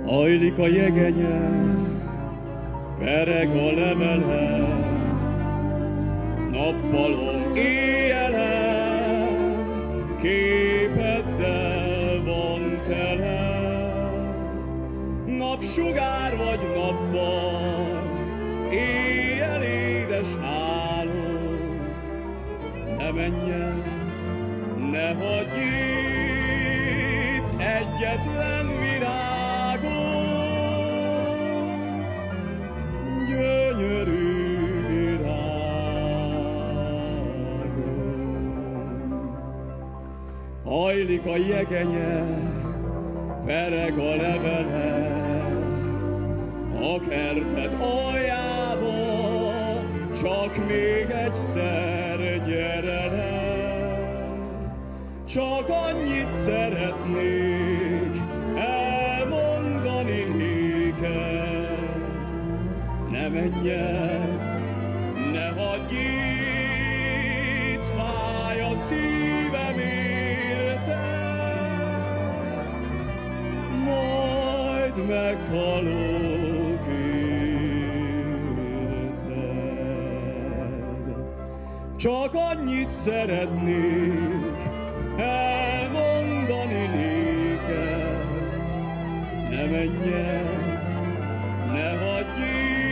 Hajlik a jegenye, pereg a levele, nappalom éjjelen, képeddel van tele. Napsugár vagy nappal, éjjel édes álom, ne menj el, ne hagyj itt egyetlen virágom, gyönyörű virágom. Hajlik a jegenye, pereg a levele, a kerted aljába, csak még egyszer gyere le. Csak annyit szeretnék elmondani néked, ne menj el, ne hagyj itt, fáj a szívem érted, majd meghalok érted. Csak annyit szeretnék elmondani néked, ne menj el, ne hagyj